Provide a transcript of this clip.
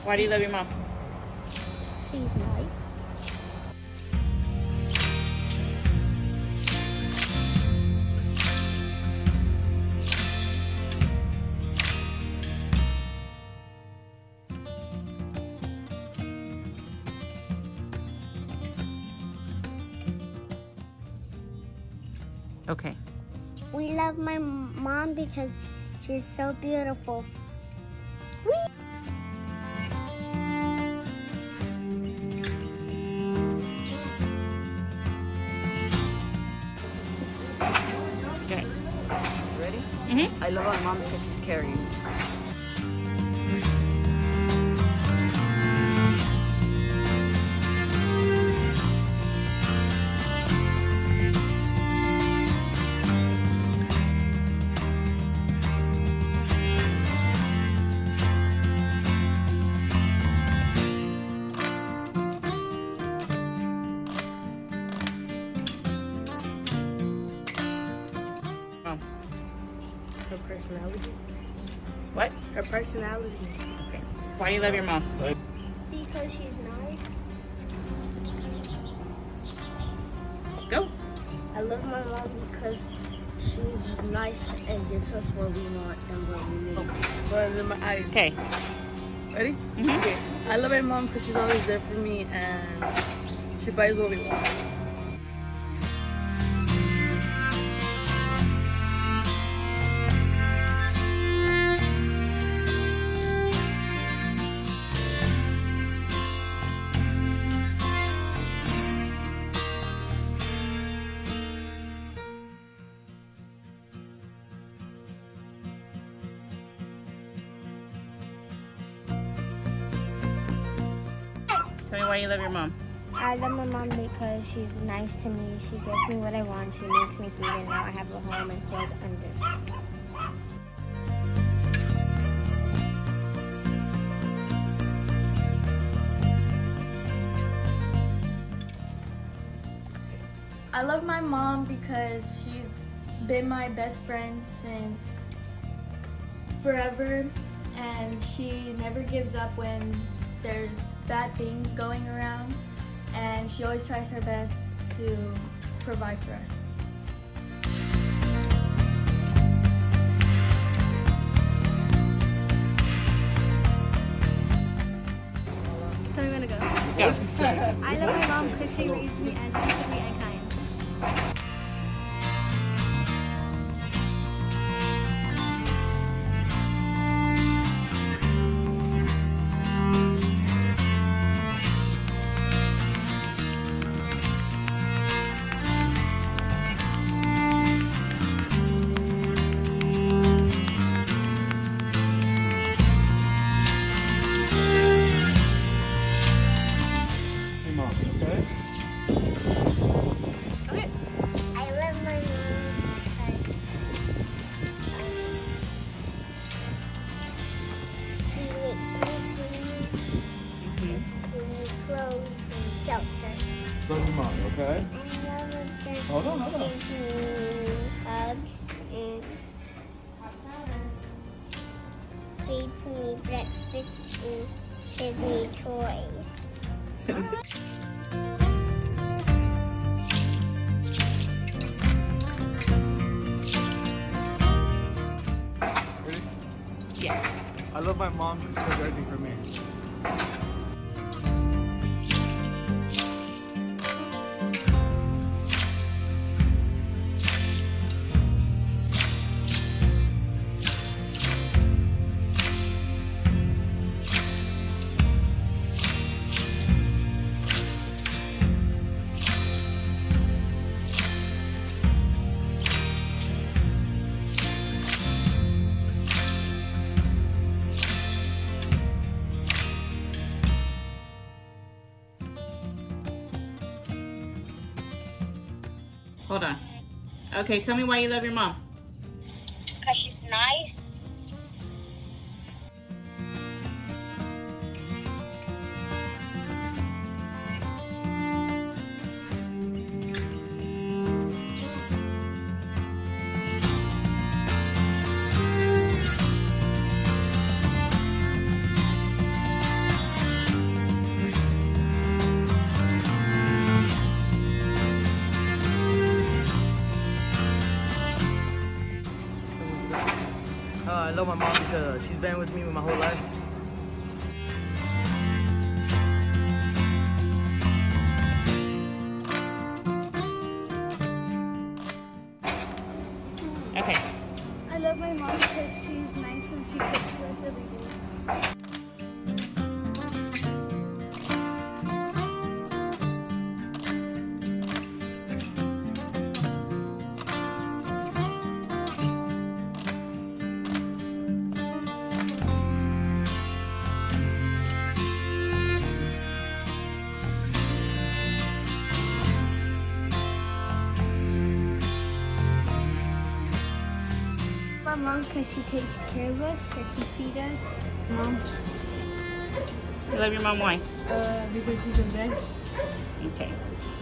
Why do you love your mom? She's nice. Okay. We love my mom because she's so beautiful. Okay. Ready? Mm-hmm. I love my mom because she's caring. Mom. Her personality. What? Her personality. Okay. Why do you love your mom? Because she's nice. Go. I love my mom because she's nice and gets us what we want and what we need. Okay. Ready? Mm-hmm. Okay. I love my mom because she's always there for me and she buys what we want. Tell me why you love your mom. I love my mom because she's nice to me. She gives me what I want. She makes me food, and now I have a home and clothes under. I love my mom because she's been my best friend since forever, and she never gives up when there's bad things going around, and she always tries her best to provide for us. So I'm gonna go. Go. I love my mom because she raised me and she's sweet and kind. I love my mom because she makes me clothes and shelter. Love your mom, okay? I love her because Hold on, hold on. she gives me hugs and feeds me breakfast and gives me toys. Ready? Yeah. I love my mom because she does everything for me. Hold on. Okay, tell me why you love your mom. Because she's nice. I love my mom because she's been with me my whole life. Okay. I love my mom because she's nice and she cooks for us every day. My mom because she takes care of us and she feeds us. Mom. You love your mom, why? Because she's the best. Okay.